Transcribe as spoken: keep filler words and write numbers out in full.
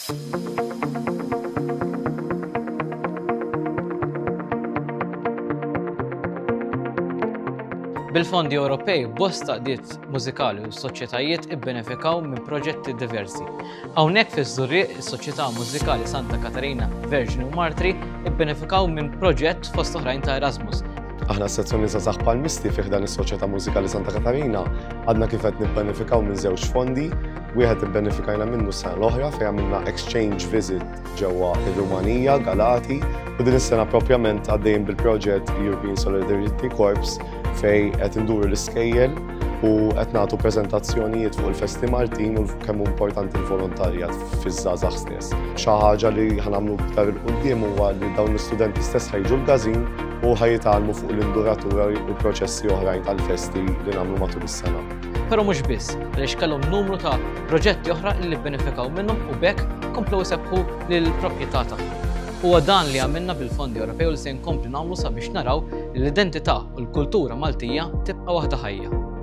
Bil-fondi Ewropej bosta qdiet mużikali u s-soċjetajiet ibbenefikaw minn proġetti diversi. Hawnhekk fiż-Żurrieq is-Soċjetà Mużikali Santa Katarina Verġni u Martri ibbenefikaw minn proġett fost oħrajn ta' Erasmus. Aħna s-sezzjoni żgħażagħ Palmisti fih dan is-Soċjetà Mużikali Santa Katarina għadna kif qed nibbenefikaw minn żewġ fondi, wieħed ibbenefikajna minnu s-sena l-oħra fejn għamilna exchange visit ġewwa ir-Rumanija, Galati, u din is-sena proprjament għaddejjin bil-proġett European Solidarity Corps fejn qed induru l-iskejjel u qed nagħtu preżentazzjonijiet fuq il-Festi Maltin u kemm hu importanti l-volontarjat fiż-żgħażagħ stess. Xi ħaġa li ħanagħmlu iktar il quddiem huwa li dawn l-istudenti stess ħejġu l-gażin u ħajjitgħallmu fuq l-induratura u proċessi oħrajn tal-festi li nagħmlu matul is-sena. Però mhux biss, għaliex kellhom numru ta' proġetti oħra li bbenefikaw minnhom u bekk komplew isebbħu lill-proprjetà tagħhom. Huwa dan li għamilna bil-fondi Ewropej u li se nkomplu nagħmlu sabiex naraw li l-identità u l-kultura Maltija tibqa' waħda ħajja.